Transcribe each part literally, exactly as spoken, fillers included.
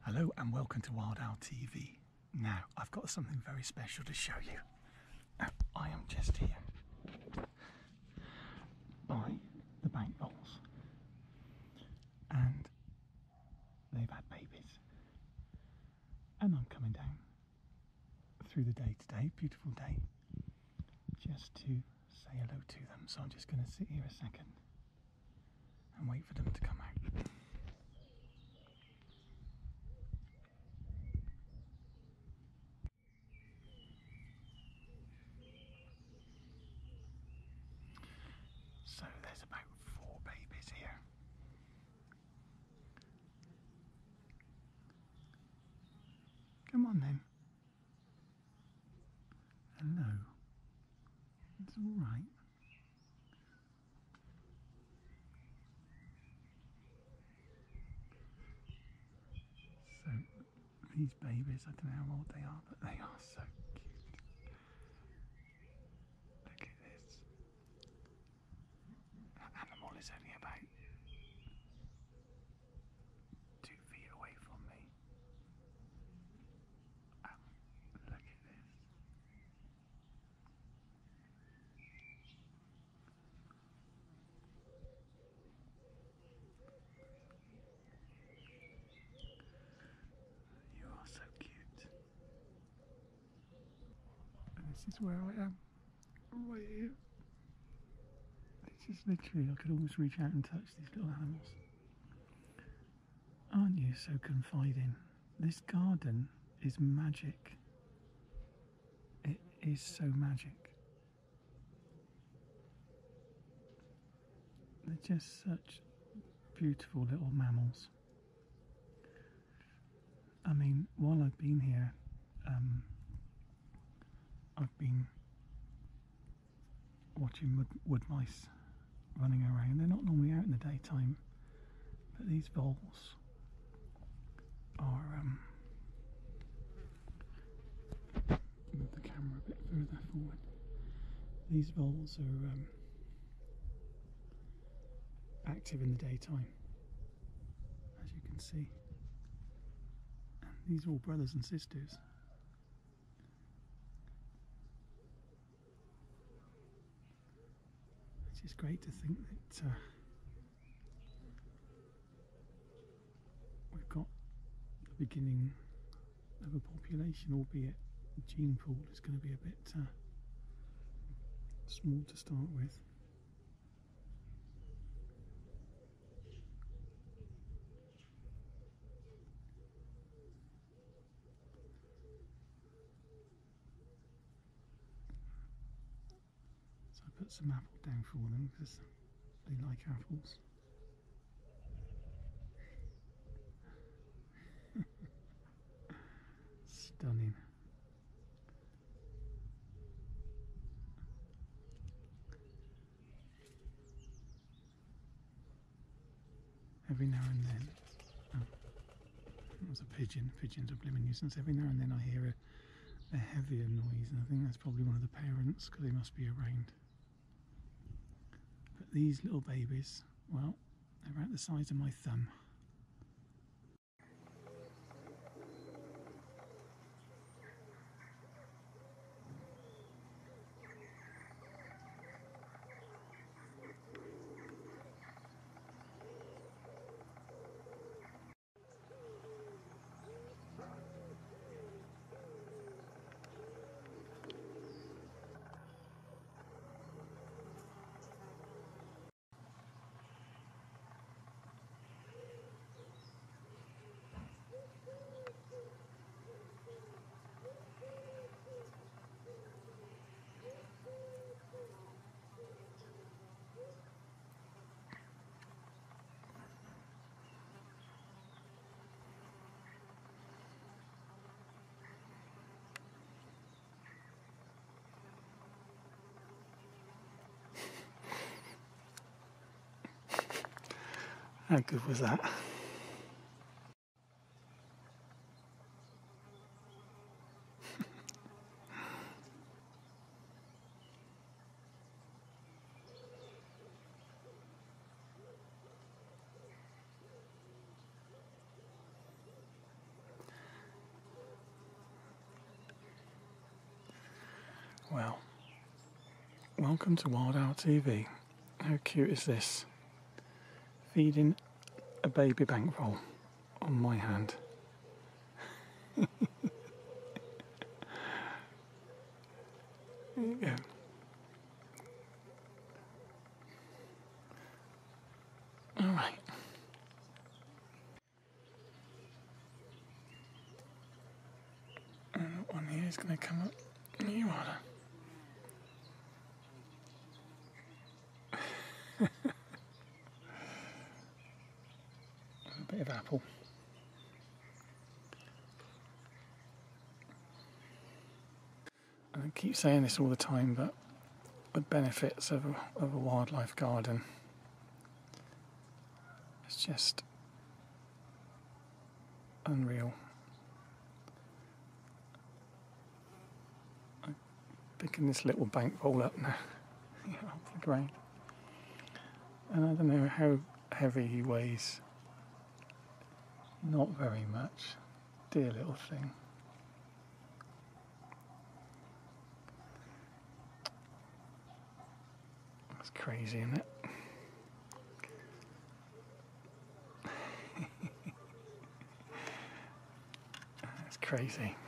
Hello and welcome to Wild Owl T V. Now, I've got something very special to show you. Now, I am just here by the Bank Voles, and they've had babies. And I'm coming down through the day today, beautiful day, just to say hello to them. So I'm just going to sit here a second and wait for them to come out. So there's about four babies here. Come on then. Hello. It's all right. So these babies, I don't know how old they are, but they are so cute. Look at this. That animal is only about two feet away from me. Um, look at this. You are so cute. And this is where I am, right here. It's just literally, I could almost reach out and touch these little animals. Aren't you so confiding? This garden is magic. It is so magic. They're just such beautiful little mammals. I mean, while I've been here, um, I've been watching wood, wood mice running around. They're not normally out in the daytime, but these voles are, um, move the camera a bit further forward. These voles are um, active in the daytime, as you can see. And these are all brothers and sisters. It's just great to think that uh, we've got the beginning of a population, albeit the gene pool is going to be a bit uh, small to start with. So I put some apple down for them because they like apples. Stunning. Every now and then, oh, that was a pigeon. Pigeons are a blooming nuisance. Every now and then I hear a, a heavier noise, and I think that's probably one of the parents because they must be around. But these little babies, well, they're about the size of my thumb. How good was that? Welcome to Wild Owl T V. How cute is this? Feeding a baby bank vole on my hand. There you go. Alright. And that one here is going to come up in the water. A bit of apple. And I keep saying this all the time, but the benefits of a, of a wildlife garden, it's just unreal. I'm picking this little bank vole up now off the ground, and I don't know how heavy he weighs. Not very much. Dear little thing. That's crazy, isn't it? That's crazy.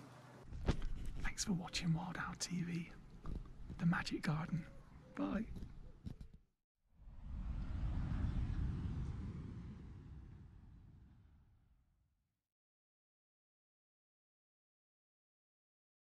Thanks for watching Wild Owl T V, The Magic Garden. Bye.